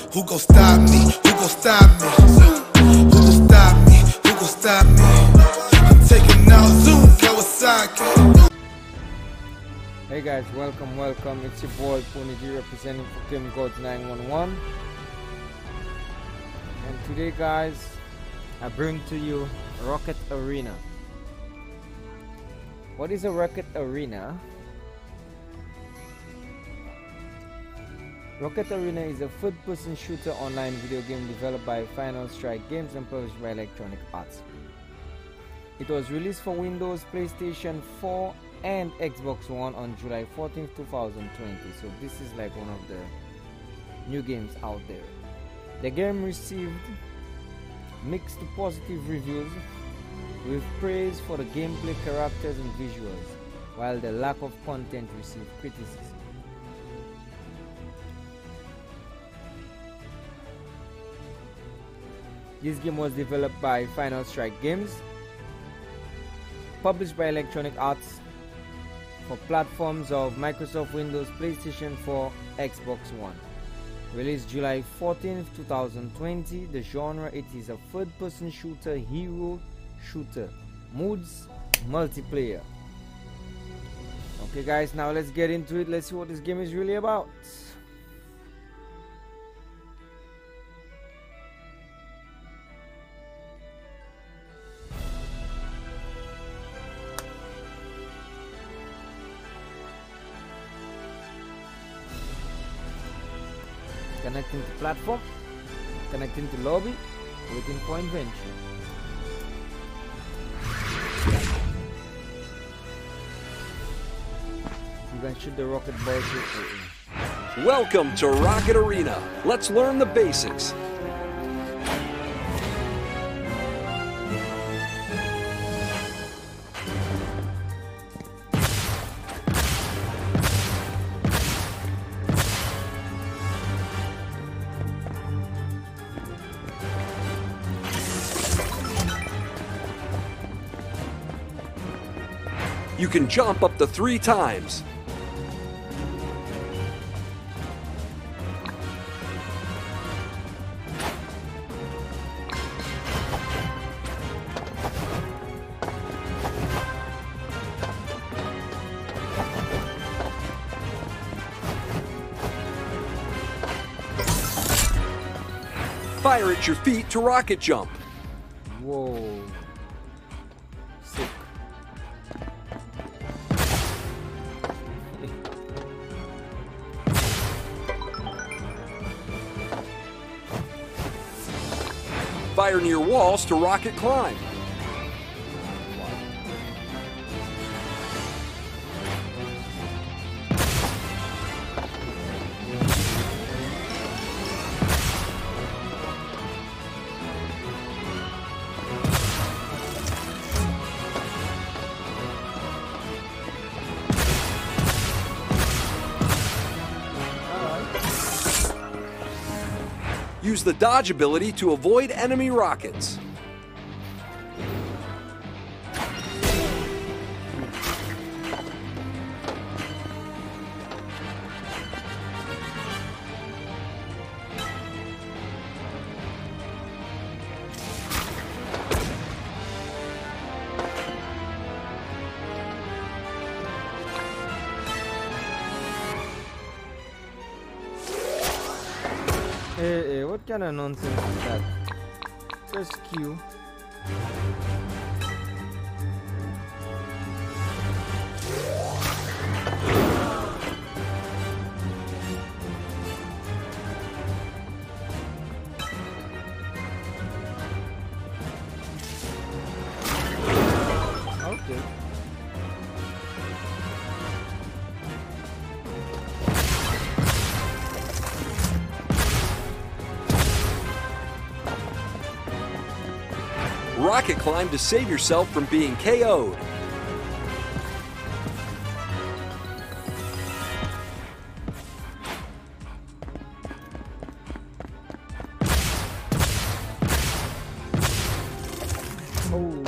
Who gon' stop me? Who gon' stop me? Who gon' stop me? Who gon' stop me? I'm taking out Zoom Kawasaki. Hey guys, welcome. It's your boy Puniji representing for Kim Gods 911. And today guys, I bring to you Rocket Arena. What is a Rocket Arena? Rocket Arena is a third-person shooter online video game developed by Final Strike Games and published by Electronic Arts. It was released for Windows, PlayStation 4 and Xbox One on July 14, 2020. So this is like one of the new games out there. The game received mixed to positive reviews with praise for the gameplay, characters and visuals, while the lack of content received criticism. This game was developed by Final Strike Games, published by Electronic Arts, for platforms of Microsoft Windows, PlayStation 4, Xbox One. Released July 14, 2020. The genre, it is a third-person shooter, hero shooter. Moods, multiplayer. Okay guys, now let's get into it. Let's see what this game is really about. Connecting to platform, connecting to lobby, waiting for invention. You can shoot the rocket balls with. Welcome to Rocket Arena. Let's learn the basics. You can jump up to 3 times. Fire at your feet to rocket jump. Whoa. Sick. Fire near walls to rocket climb. Use the dodge ability to avoid enemy rockets. Hey, what kind of nonsense is that? Press Q. Okay. Rocket climb to save yourself from being KO'd. Oh.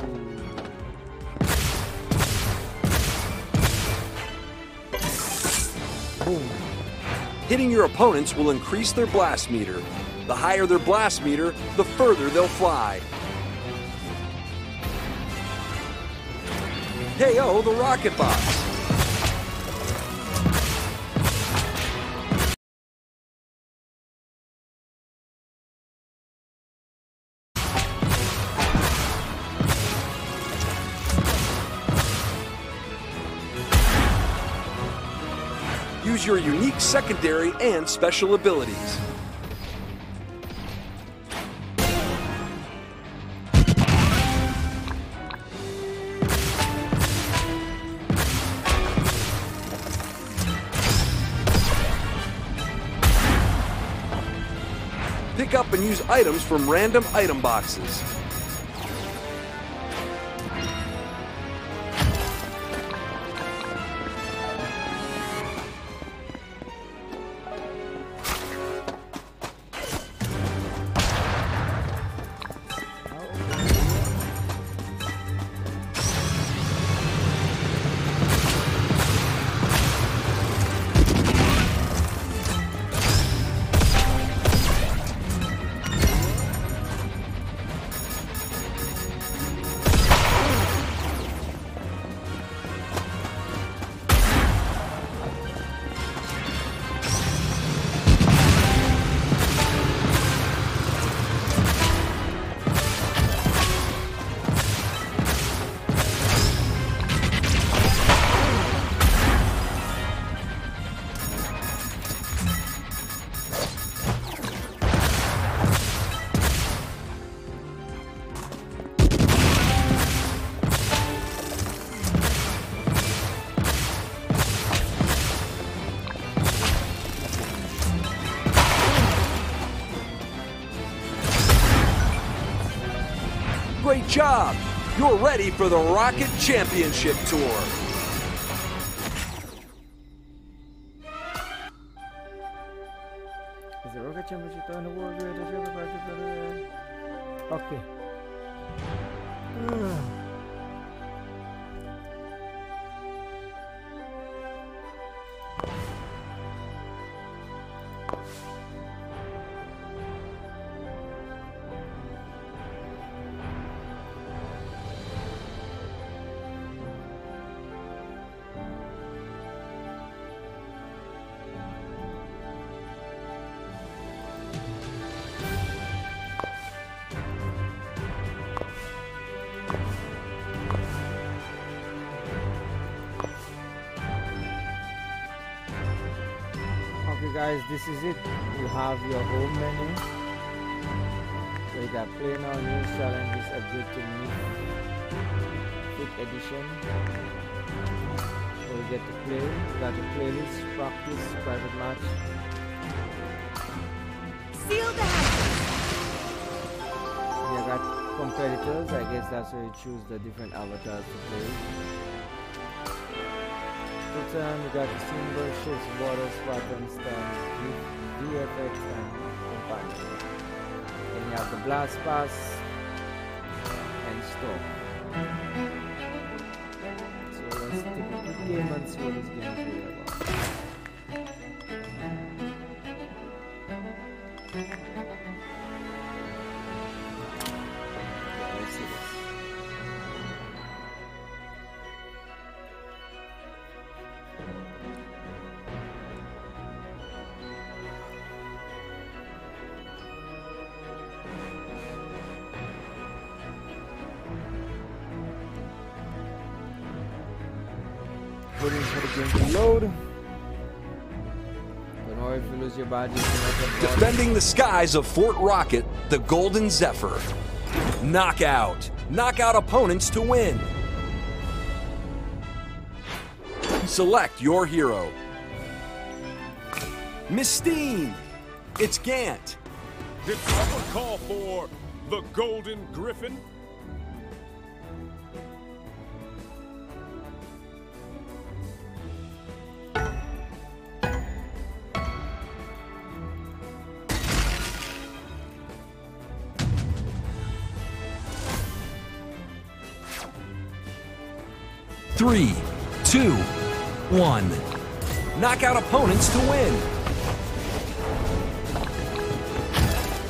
Boom. Hitting your opponents will increase their blast meter. The higher their blast meter, the further they'll fly. KO the rocket bots. Use your unique secondary and special abilities. Pick up and use items from random item boxes. Great job! You're ready for the Rocket Championship Tour. Is the Rocket Championship Tour in the world? Okay. Okay guys, this is it. You have your home menu. So you got play now, news, challenges, upgrade to Mythic edition. So you get to play. You got your playlist, practice, private match. Seal the hatches. You got competitors. I guess that's where you choose the different avatars to play. Return, you got the symbol, ships, borders, patterns, stands, VFX, and companion. Then you have the blast pass and stop. So let's take a quick game and see what this game is really about. Yeah, let's see this. Waiting for the game to load. Don't worry if you lose your badge. Defending the skies of Fort Rocket, the Golden Zephyr. Knockout. Knock out opponents to win. Select your hero. Mistine. It's Gant. Did someone call for the Golden Griffin? Three, 2, 1. Knock out opponents to win.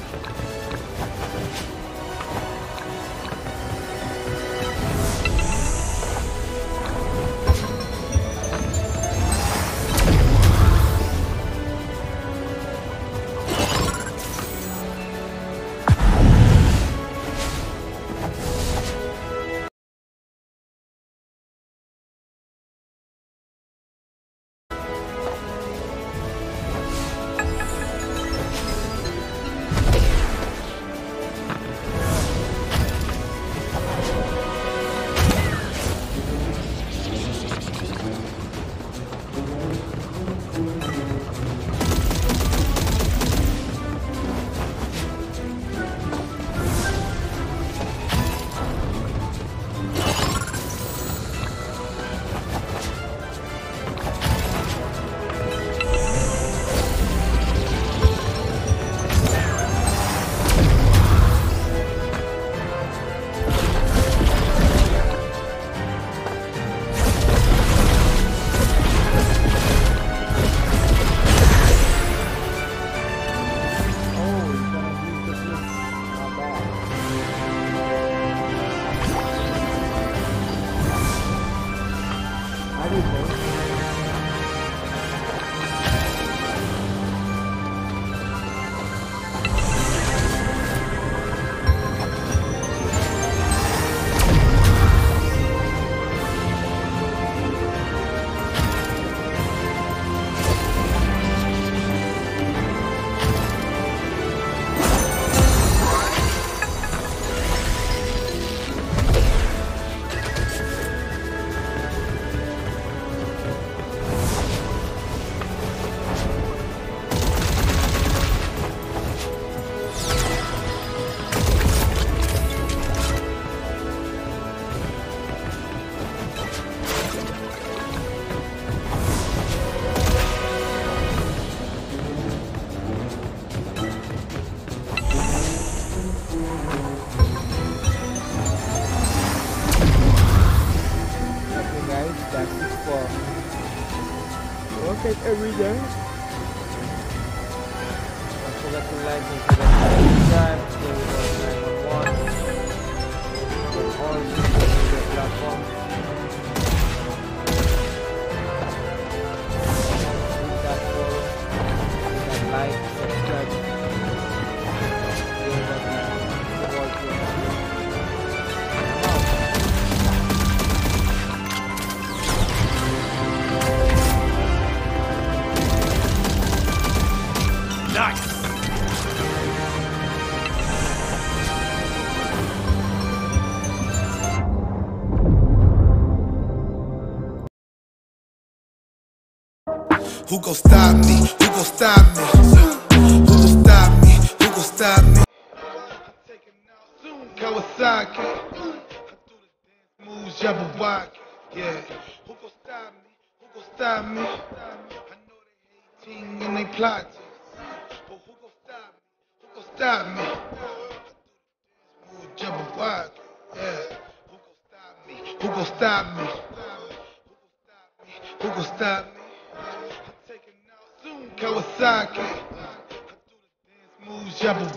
every day. Don't forget to like and subscribe. Stay with us 911 on all social media platforms. Hit that follow, hit that like, subscribe. Give us a football team. Nice. Who gon' stop me? Who gon' stop me? Who gon' stop me? Who gon' stop me? I'm taking out soon, Kawasaki. I do the dance moves, Jabberwocky. Yeah. Who gon' stop me? Who gon' stop me? I know they hating and they plotting, but who gon' stop me? Who gon' stop me? I do the dance moves, Jabberwocky. Yeah. Who gon' stop me? Who gon' stop me? Who gon' stop me? I'm taking out soon, Kawasaki. I do the dance moves, Jabberwocky.